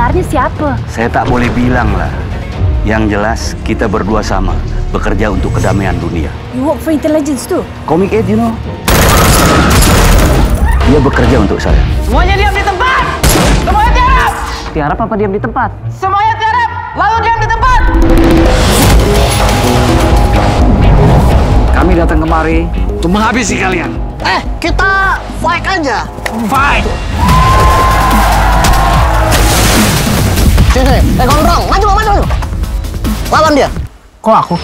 sebenarnya siapa? Saya tak boleh bilang lah. Yang jelas kita berdua sama bekerja untuk kedamaian dunia. You work for intelligence too? Comic Aid, you know. Dia bekerja untuk saya. Semuanya diam di tempat! Semuanya tiarap! Tiarap apa diam di tempat? Semuanya tiarap! Lalu diam di tempat! Kami datang kemari untuk menghabisi kalian. Kita fight aja. Fight! Sini, gondrong, maju. Lawan dia. Kok aku?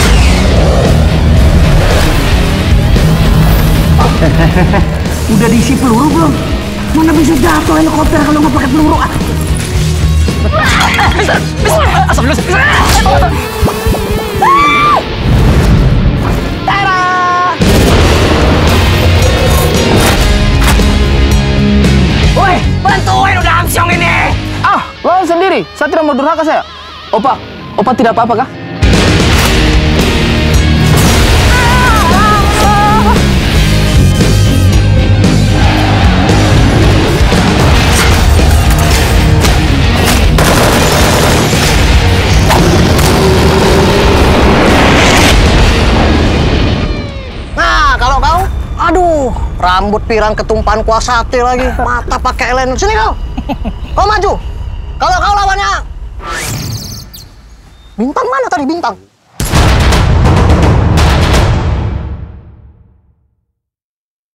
Udah diisi peluru belum? Mana bisa jatuh helikopter kalau nggak pakai peluru? Asal dulu. Woi, bantuin udah amsyong ini. Lawan sendiri. Saya tidak mau durhaka saya. Opa tidak apa-apa kah? Nah, kalau kau, aduh, rambut pirang ketumpahan kuah sate lagi, mata pakai eyeliner. Sini kau, kau maju. Kalau kau lawannya, Bintang mana tadi Bintang?